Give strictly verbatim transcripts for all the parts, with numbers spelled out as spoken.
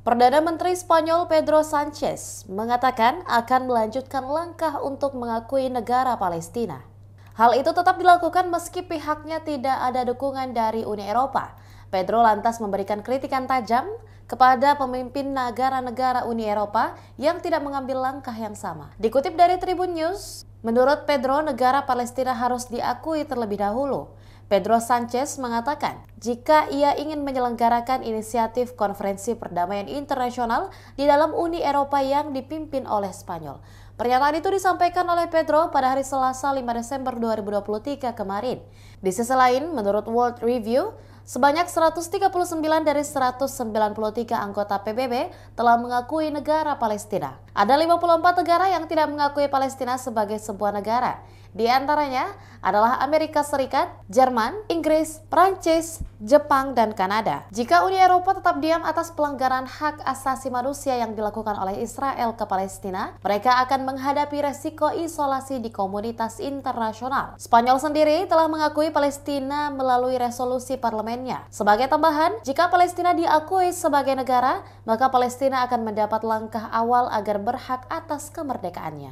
Perdana Menteri Spanyol Pedro Sanchez mengatakan akan melanjutkan langkah untuk mengakui negara Palestina. Hal itu tetap dilakukan meski pihaknya tidak ada dukungan dari Uni Eropa. Pedro lantas memberikan kritikan tajam kepada pemimpin negara-negara Uni Eropa yang tidak mengambil langkah yang sama. Dikutip dari Tribun News, menurut Pedro, negara Palestina harus diakui terlebih dahulu. Pedro Sanchez mengatakan, jika ia ingin menyelenggarakan inisiatif konferensi perdamaian internasional di dalam Uni Eropa yang dipimpin oleh Spanyol. Pernyataan itu disampaikan oleh Pedro pada hari Selasa lima Desember dua ribu dua puluh tiga kemarin. Di sisi lain, menurut World Review, sebanyak seratus tiga puluh sembilan dari seratus sembilan puluh tiga anggota P B B telah mengakui negara Palestina. Ada lima puluh empat negara yang tidak mengakui Palestina sebagai sebuah negara. Di antaranya adalah Amerika Serikat, Jerman, Inggris, Prancis, Jepang, dan Kanada. Jika Uni Eropa tetap diam atas pelanggaran hak asasi manusia yang dilakukan oleh Israel ke Palestina, mereka akan menghadapi resiko isolasi di komunitas internasional. Spanyol sendiri telah mengakui Palestina melalui resolusi parlemennya. Sebagai tambahan, jika Palestina diakui sebagai negara, maka Palestina akan mendapat langkah awal agar berhak atas kemerdekaannya.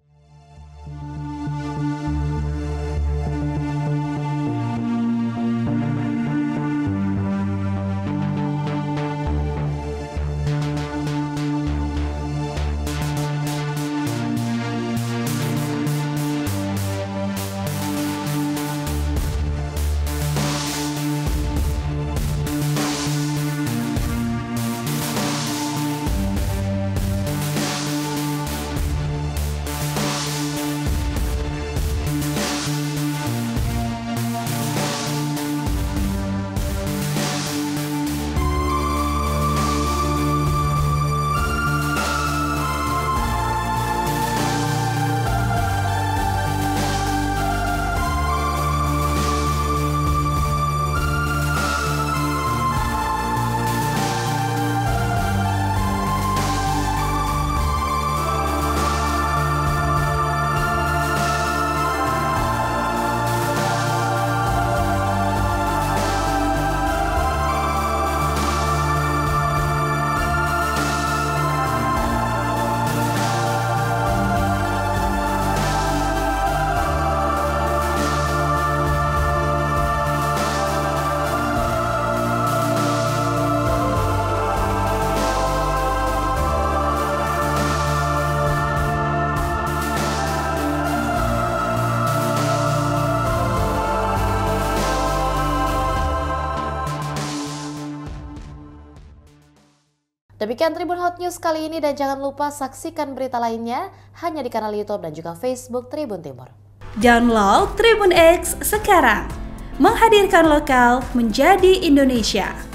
Demikian Tribun Hot News kali ini dan jangan lupa saksikan berita lainnya hanya di kanal YouTube dan juga Facebook Tribun Timur. Download Tribun X sekarang, menghadirkan lokal menjadi Indonesia.